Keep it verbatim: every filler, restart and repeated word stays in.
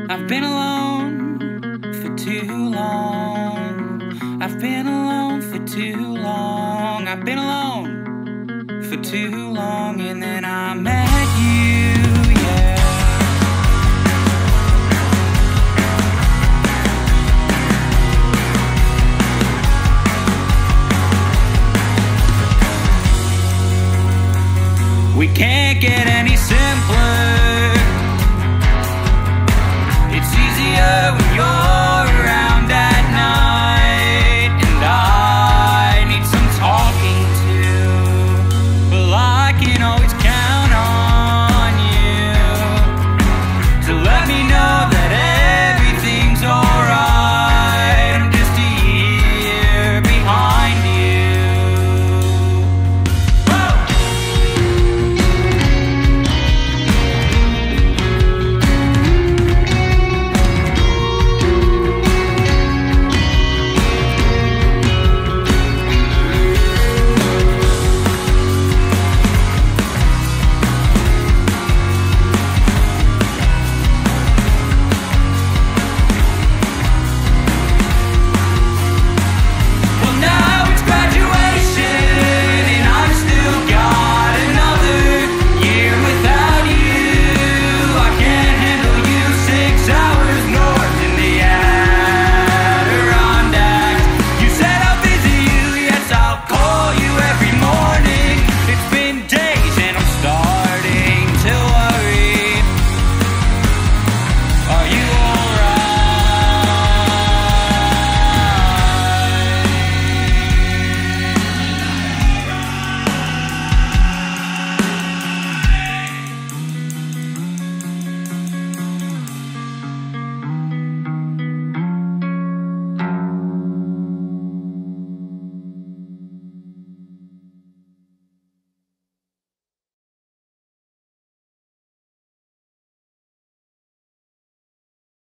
I've been alone for too long. I've been alone for too long. I've been alone for too long, and then I met you, yeah. We can't get any simpler. It's easier when you're